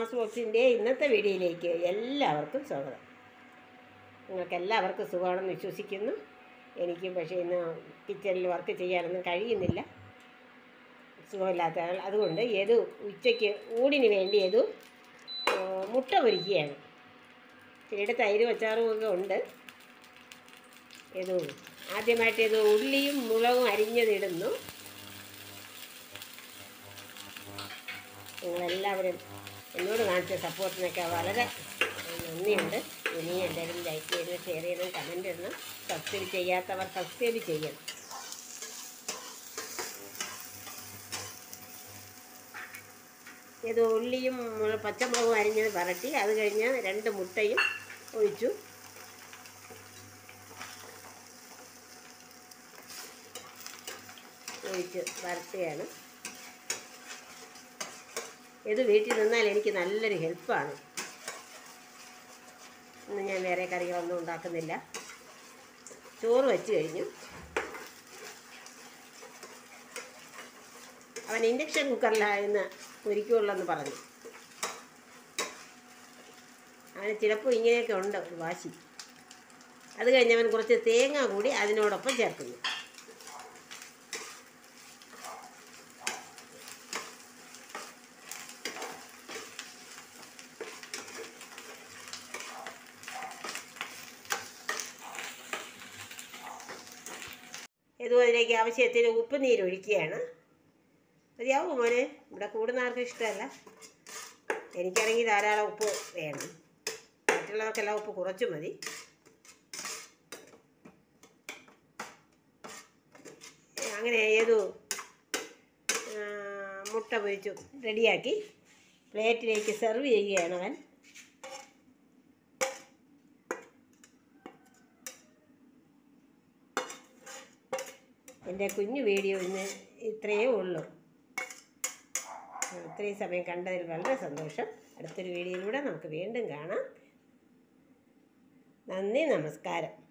സുമാസ് ബോക്സിൻ്റെ ഇന്നത്തെ വീഡിയോയിലേക്ക് എല്ലാവർക്കും സ്വാഗതം. നിങ്ങൾക്ക് എല്ലാവർക്കും സുഖമാണെന്ന് വിശ്വസിക്കുന്നു. എനിക്കും പക്ഷേ ഇന്ന് കിച്ചണിൽ വർക്ക് ചെയ്യാനൊന്നും കഴിയുന്നില്ല, സുഖമില്ലാത്ത ആൾ. അതുകൊണ്ട് ഉച്ചയ്ക്ക് ഊണിന് വേണ്ടി മുട്ട പൊരിക്കുകയാണ്. ചിലയുടെ തൈരും അച്ചാറും ഒക്കെ ഉണ്ട്. ആദ്യമായിട്ട് ഉള്ളിയും മുളകും അരിഞ്ഞതിടുന്നു. നിങ്ങളെല്ലാവരും എന്നോട് കാണിച്ച സപ്പോർട്ടിനൊക്കെ വളരെ നന്ദിയുണ്ട്. ഇനി എല്ലാവരും ലൈക്ക് ചെയ്യണം, ഷെയർ ചെയ്യണം, കമൻ്റ് ഇടണം. സബ്സ്ക്രൈബ് ചെയ്യാത്തവർ സബ്സ്ക്രൈബ് ചെയ്യണം. ഉള്ളിയും പച്ചമുളകും അരിഞ്ഞത് വരട്ടി, അത് കഴിഞ്ഞ് 2 മുട്ടയും ഒഴിച്ചു. വരട്ടുകയാണ്. വീട്ടിൽ നിന്നാൽ എനിക്ക് നല്ലൊരു ഹെൽപ്പാണ്. ഇന്ന് ഞാൻ വേറെ കറികളൊന്നും ഉണ്ടാക്കുന്നില്ല. ചോറ് വെച്ച് കഴിഞ്ഞു. അവൻ ഇൻഡക്ഷൻ കുക്കറിലാണ് ഇന്ന് പൊരിക്കുള്ളെന്ന് പറഞ്ഞു. അവന് ചിലപ്പോൾ ഇങ്ങനെയൊക്കെ ഉണ്ട് ഒരു വാശി. അത് കഴിഞ്ഞ് അവൻ കുറച്ച് തേങ്ങ കൂടി അതിനോടൊപ്പം ചേർക്കുന്നു. അതിലേക്ക് ആവശ്യത്തിന് ഉപ്പ് നീരൊഴിക്കുകയാണ്. മതിയാവും മോനെ, ഇവിടെ കൂടുന്ന ആർക്കും ഇഷ്ടമല്ല. എനിക്കാണെങ്കിൽ ധാരാളം ഉപ്പ് വേണം, മറ്റുള്ളവർക്കെല്ലാം ഉപ്പ് കുറച്ച് മതി. അങ്ങനെ മുട്ട പൊരിച്ചു റെഡിയാക്കി പ്ലേറ്റിലേക്ക് സെർവ് ചെയ്യുകയാണ് അവൻ. എൻ്റെ കുഞ്ഞു വീഡിയോ ഇന്ന് ഇത്രയേ ഉള്ളൂ. ഇത്രയും സമയം കണ്ടതിൽ വളരെ സന്തോഷം. അടുത്തൊരു വീഡിയോയിലൂടെ നമുക്ക് വീണ്ടും കാണാം. നന്ദി, നമസ്കാരം.